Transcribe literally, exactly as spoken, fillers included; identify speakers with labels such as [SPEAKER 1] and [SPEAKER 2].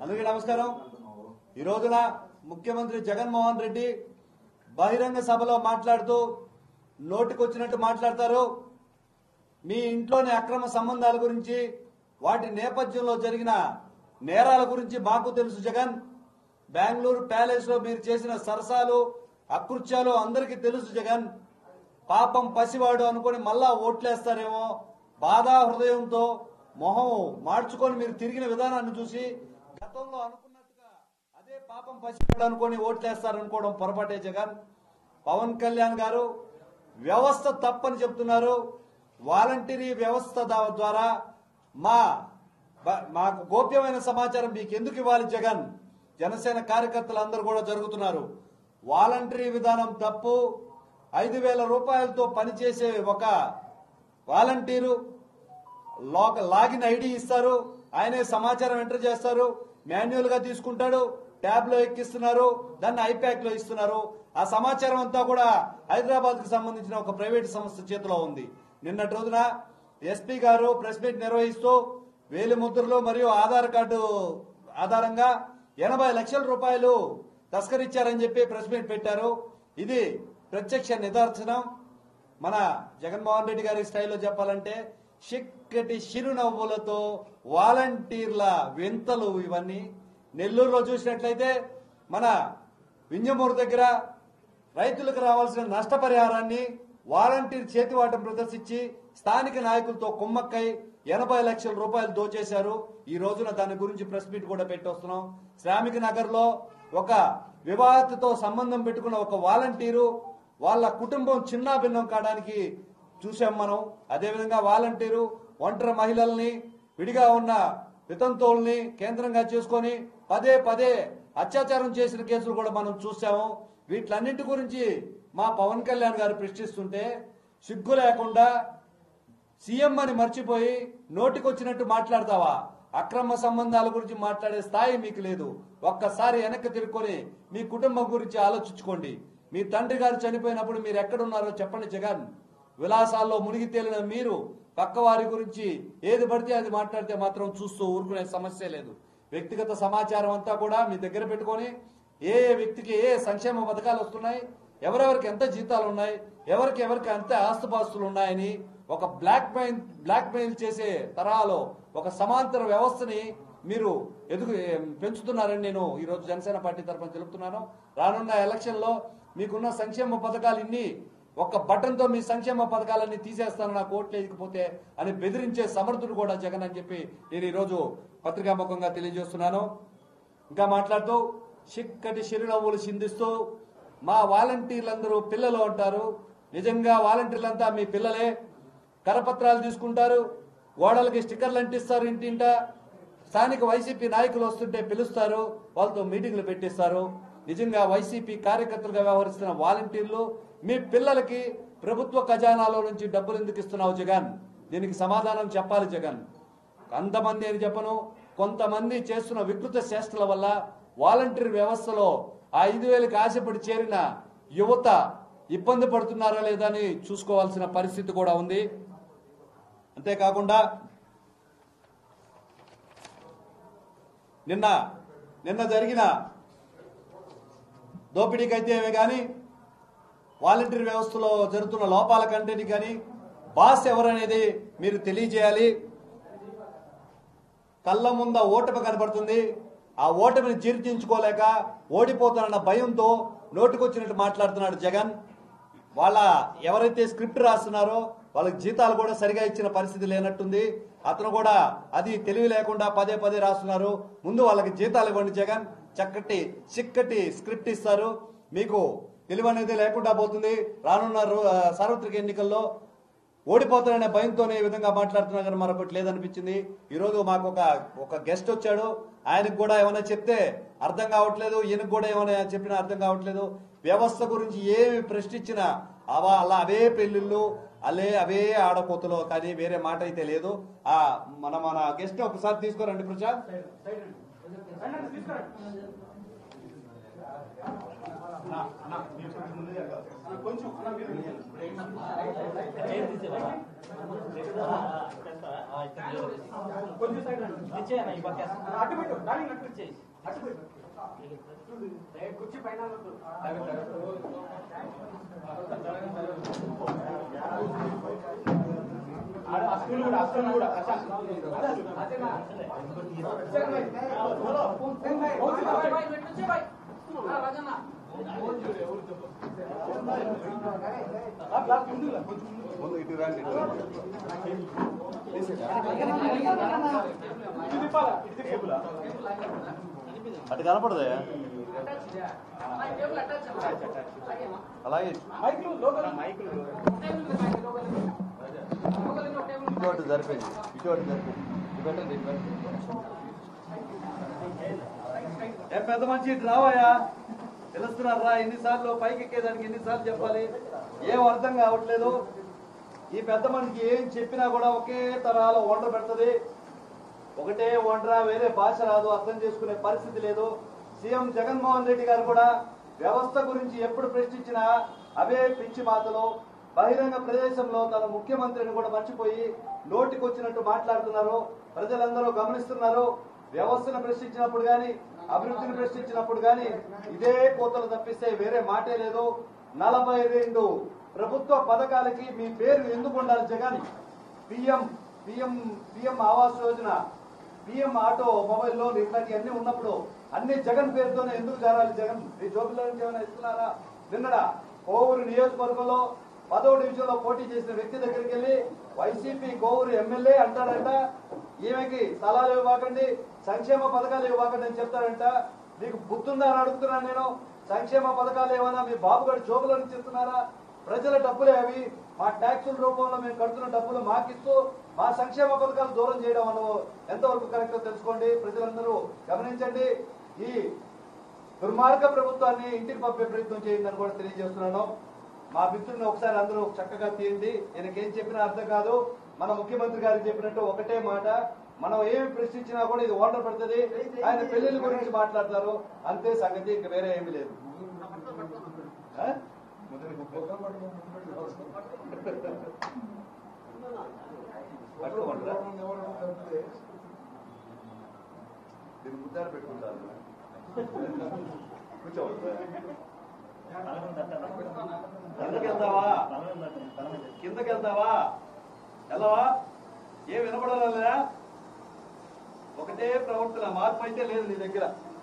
[SPEAKER 1] అందరికీ నమస్కారం। ఈ రోజున ముఖ్యమంత్రి జగన్మోహన్ రెడ్డి బహిరంగ సభలో మాట్లాడుతూ నోటికొచ్చినట్టు మాట్లాడతారు। మీ ఇంట్లోని అక్రమ సంబంధాల గురించి, వాటి నేపథ్యంలో జరిగిన నేరాల గురించి మాకు తెలుసు జగన్। బెంగళూరు ప్యాలెస్ లో మీరు చేసిన సరసాలు, అకృత్యాలు అందరికీ తెలుసు జగన్। పాపం పసివాడు అనుకొని మళ్ళా ఓట్లేస్తారేమో బాధా హృదయంతో మొహం మార్చుకొని మీరు తిరిగిన విధానాన్ని చూసి గతంలో అనుకున్నట్టుగా అదే పాపం పసివాడు అనుకొని ఓట్లేస్తారనుకోవడం పొరపాటే జగన్। పవన్ కళ్యాణ్ గారు వ్యవస్థ తప్పని చెప్తున్నారు। వాలంటీరీ వ్యవస్థ ద్వారా మా మాకు గోప్యమైన సమాచారం మీకు ఎందుకు ఇవ్వాలి జగన్? జనసేన కార్యకర్తలు అందరూ కూడా జరుగుతున్నారు। వాలంటీరీ విధానం తప్పు। ఐదు వేల రూపాయలతో పనిచేసే ఒక వాలంటీరు లాగిన్ ఐడి ఇస్తారు, ఆయనే సమాచారం ఎంటర్ చేస్తారు, మాన్యువల్ గా తీసుకుంటాడు, ట్యాబ్ లో ఎక్కిస్తున్నారు, దాన్ని ఐప్యాక్ లో ఇస్తున్నారు। ఆ సమాచారం అంతా కూడా హైదరాబాద్ కు సంబంధించిన ఒక ప్రైవేట్ సంస్థ చేతిలో ఉంది। నిన్నటి రోజున ఎస్పీ గారు ప్రెస్ మీట్ నిర్వహిస్తూ వేలి ముద్రలు మరియు ఆధార్ కార్డు ఆధారంగా ఎనభై లక్షల రూపాయలు తస్కరించారని చెప్పి ప్రెస్ మీట్ పెట్టారు। ఇది ప్రత్యక్ష నిదర్శనం। మన జగన్మోహన్ రెడ్డి గారి స్టైల్లో చెప్పాలంటే చిక్కటి చిరునవ్వులతో వాలంటీర్ల వింతలు ఇవన్నీ। నెల్లూరులో చూసినట్లయితే మన వింజమూరు దగ్గర రైతులకు రావాల్సిన నష్టపరిహారాన్ని వాలంటీర్ చేతివాటం ప్రదర్శించి స్థానిక నాయకులతో కుమ్మక్కై ఎనభై లక్షల రూపాయలు దోచేశారు। ఈ రోజున దాని గురించి ప్రెస్ మీట్ కూడా పెట్టొస్తున్నాం। శ్రామిక నగర్ లో ఒక వివాహతతో సంబంధం పెట్టుకున్న ఒక వాలంటీరు వాళ్ళ కుటుంబం చిన్నా భిన్నం కావడానికి చూసాం మనం। అదేవిధంగా వాలంటీరు ఒంటరి మహిళల్ని, విడిగా ఉన్న వితంతువుల్ని కేంద్రంగా చేసుకొని పదే పదే అత్యాచారం చేసిన కేసులు కూడా మనం చూసాము। వీటిలన్నింటి గురించి మా పవన్ కళ్యాణ్ గారు ప్రశ్నిస్తుంటే సిగ్గు లేకుండా సీఎం అని మర్చిపోయి నోటికొచ్చినట్టు మాట్లాడతావా? అక్రమ సంబంధాల గురించి మాట్లాడే స్థాయి మీకు లేదు। ఒక్కసారి వెనక్కి తిరుక్కొని మీ కుటుంబం గురించి ఆలోచించుకోండి। మీ తండ్రి గారు చనిపోయినప్పుడు మీరు ఎక్కడున్నారో చెప్పండి జగన్। విలాసాల్లో మునిగి తేలిన మీరు పక్కవారి గురించి ఏది పడితే అది మాట్లాడితే మాత్రం చూస్తూ ఊరుకునే సమస్య లేదు। వ్యక్తిగత సమాచారం అంతా కూడా మీ దగ్గర పెట్టుకొని ఏ ఏ వ్యక్తికి ఏ సంక్షేమ పథకాలు వస్తున్నాయి, ఎవరెవరికి ఎంత జీతాలు ఉన్నాయి, ఎవరికి ఎవరికి ఎంత ఆస్తుపాస్తులు ఉన్నాయని ఒక బ్లాక్ మెయిల్ బ్లాక్ మెయిల్ చేసే తరహాలో ఒక సమాంతర వ్యవస్థని మీరు ఎదుగు పెంచుతున్నారని నేను ఈరోజు జనసేన పార్టీ తరఫున తెలుపుతున్నాను। రానున్న ఎలక్షన్ లో మీకున్న సంక్షేమ పథకాలు ఇన్ని ఒక్క బటన్తో మీ సంక్షేమ పథకాలన్నీ తీసేస్తాను నాకు ఓట్లు వేయకపోతే అని బెదిరించే సమర్థుడు కూడా జగన్ అని చెప్పి నేను ఈరోజు పత్రికాముఖంగా తెలియజేస్తున్నాను। ఇంకా మాట్లాడుతూ చిక్కటి చిరునవ్వులు చిందిస్తూ మా వాలంటీర్లందరూ పిల్లలు అంటారు। నిజంగా వాలంటీర్లంతా మీ పిల్లలే। కరపత్రాలు తీసుకుంటారు, గోడలకి స్టిక్కర్లు అంటిస్తారు, ఇంటింట స్థానిక వైసీపీ నాయకులు వస్తుంటే పిలుస్తారు, వాళ్ళతో మీటింగ్లు పెట్టిస్తారు। నిజంగా వైసీపీ కార్యకర్తలుగా వ్యవహరిస్తున్న వాలంటీర్లు మీ పిల్లలకి ప్రభుత్వ ఖజానాలో నుంచి డబ్బులు ఎందుకు ఇస్తున్నావు జగన్? దీనికి సమాధానం చెప్పాలి జగన్। అంతమంది అని చెప్పను, కొంతమంది చేస్తున్న వికృత చేష్టల వల్ల వాలంటీర్ వ్యవస్థలో ఆ ఐదు వేలకు ఆశపడి చేరిన యువత ఇబ్బంది పడుతున్నారా లేదా అని చూసుకోవాల్సిన పరిస్థితి కూడా ఉంది। అంతేకాకుండా నిన్న నిన్న జరిగిన దోపిడీకైతే కానీ వాలంటీర్ వ్యవస్థలో జరుగుతున్న లోపాల కంటేని కానీ బాస్ ఎవరనేది మీరు తెలియజేయాలి। కళ్ళ ముంద ఓటమి కనబడుతుంది, ఆ ఓటమిని జీర్ణించుకోలేక ఓడిపోతానన్న భయంతో నోటికొచ్చినట్టు మాట్లాడుతున్నాడు జగన్। వాళ్ళ ఎవరైతే స్క్రిప్ట్ రాస్తున్నారో వాళ్ళకి జీతాలు కూడా సరిగా ఇచ్చిన పరిస్థితి లేనట్టుంది। అతను కూడా అది తెలివి లేకుండా పదే పదే రాస్తున్నారు। ముందు వాళ్ళకి జీతాలు ఇవ్వండి జగన్, చక్కటి చిక్కటి స్క్రిప్ట్ ఇస్తారు, మీకు తెలివి అనేది లేకుండా పోతుంది। రానున్న సార్వత్రిక ఎన్నికల్లో ఓడిపోతారనే భయంతోనే ఈ విధంగా మాట్లాడుతున్నా కానీ మరొకటి లేదనిపించింది। ఈరోజు మాకు ఒక ఒక గెస్ట్ వచ్చాడు, ఆయనకు కూడా ఏమైనా చెప్తే అర్థం కావట్లేదు, ఈయనకు కూడా ఏమైనా చెప్పినా అర్థం కావట్లేదు। వ్యవస్థ గురించి ఏమి ప్రశ్నించినా అవా అలా అవే పెళ్లిళ్ళు అలే అవే ఆడపోతులు కానీ వేరే మాట అయితే లేదు। ఆ మన మన గెస్ట్ ఒకసారి తీసుకోరండి ప్రసాద్।
[SPEAKER 2] కొంచెం కొంచెం సైడ్ ఇచ్చేయన్నా ఈ పక్క అటు పెట్టు డార్లింగ్ అటు ఇచ్చేయి అటు పెట్టు కుర్చీ పైన స్కూల్ కూడా స్కూల్ కూడా
[SPEAKER 1] ముందు ఇటు రండి అటు కనపడదే అలాగే ఇటువంటి సరిపోయింది ఇటువంటి సరిపోయింది ఇటు పెట్టండి ఇటు పెట్టండి ఏం పెద్ద మంచి ఇటు రావాయా తెలుస్తున్నారా ఎన్నిసార్లు పైకి ఎక్కేదానికి ఎన్నిసార్లు చెప్పాలి ఏం అర్థం కావట్లేదు ఈ పెద్ద మనిషికి ఏం చెప్పినా కూడా ఒకే తరహాలో వండర పెడుతుంది ఒకటే వండరా వేరే భాష రాదు అర్థం చేసుకునే పరిస్థితి లేదు సీఎం జగన్మోహన్ రెడ్డి గారు కూడా వ్యవస్థ గురించి ఎప్పుడు ప్రశ్నించినా అవే పిచ్చి మాటలు బహిరంగ ప్రదేశంలో తన ముఖ్యమంత్రిని కూడా మర్చిపోయి నోటికొచ్చినట్టు మాట్లాడుతున్నారు ప్రజలందరూ గమనిస్తున్నారు వ్యవస్థను ప్రశ్నించినప్పుడు గాని అభివృద్ధిని ప్రశ్నించినప్పుడు గాని ఇదే కోతలు తప్పిస్తే వేరే మాటే లేదు నలభై రెండు ప్రభుత్వ పథకాలకి మీ పేరు ఎందుకు ఉండాలి Jagan PM PM PM Awas Yojana PM automobile loan ఇట్లాంటివన్నీ ఉన్నప్పుడు అన్ని జగన్ పేరుతోనే ఎందుకు జరగాలి జగన్ మీ జోబులో నుంచి ఏమైనా ఇస్తున్నారా నిన్నడా కోవూరు నియోజకవర్గంలో పదో డివిజన్ లో పోటీ చేసిన వ్యక్తి దగ్గరికి వెళ్ళి వైసీపీ కోవూరు ఎమ్మెల్యే అంటాడంట ఈమెకి స్థలాలు ఇవ్వకండి సంక్షేమ పథకాలు ఇవ్వకండి అని చెప్తాడంట మీకు బుద్ధుందని అడుగుతున్నాను నేను సంక్షేమ పథకాలు ఏమైనా మీ బాబు గారి జోబులో నుంచి ఇస్తున్నారా ప్రజల డబ్బులే అవి మా ట్యాక్సుల రూపంలో మేము కడుతున్న డబ్బులు మాకిస్తూ మా సంక్షేమ పథకాలు దూరం చేయడం అన్న ఎంతవరకు కరెక్టో తెలుసుకోండి ప్రజలందరూ గమనించండి ఈ దుర్మార్గ ప్రభుత్వాన్ని ఇంటికి పంపే ప్రయత్నం చేయండి కూడా తెలియజేస్తున్నాను మా మిత్రుని ఒకసారి అందరూ చక్కగా తీయండి ఈయనకేం చెప్పినా అర్థం కాదు మన ముఖ్యమంత్రి గారికి చెప్పినట్టు ఒకటే మాట మనం ఏమి ప్రశ్నించినా కూడా ఇది ఓటర్ పడుతుంది ఆయన పెళ్లిళ్ళ గురించి మాట్లాడతారు అంతే సంగతి ఇంకా వేరే ఏమీ లేదు దీన్ని ముద్దారు పెట్టుకుంటారు కూర్చోవచ్చు కిందకి వెళ్తావా కిందకి వెళ్తావా వెళ్ళవా ఏం వినపడాలా ఒకటే ప్రవర్తన మార్పు అయితే లేదు నీ దగ్గర